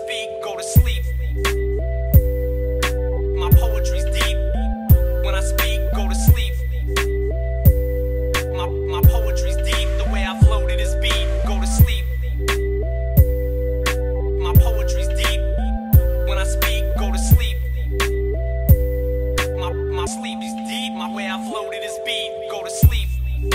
speak, go to sleep. My poetry's deep. When I speak, go to sleep. My poetry's deep. The way I flow to this beat, go to sleep. My poetry's deep. When I speak, go to sleep. My sleep is deep. My way I flow to this beat, go to sleep.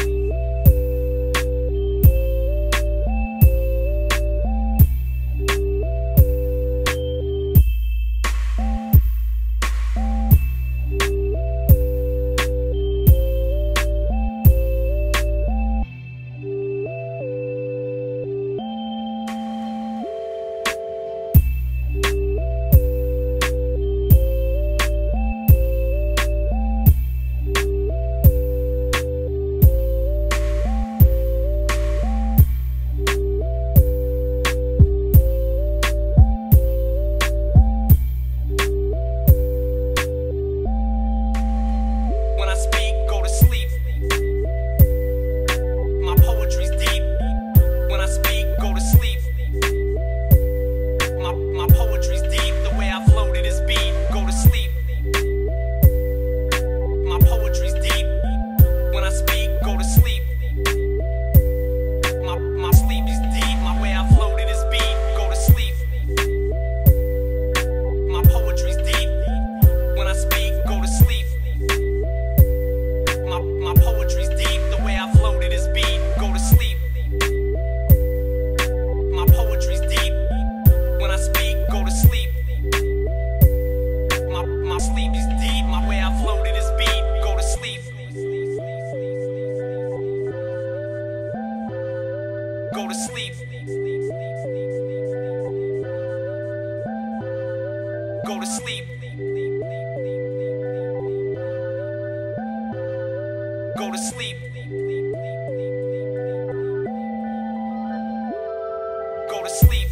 Go to sleep. Go to sleep. Go to sleep. Go to sleep.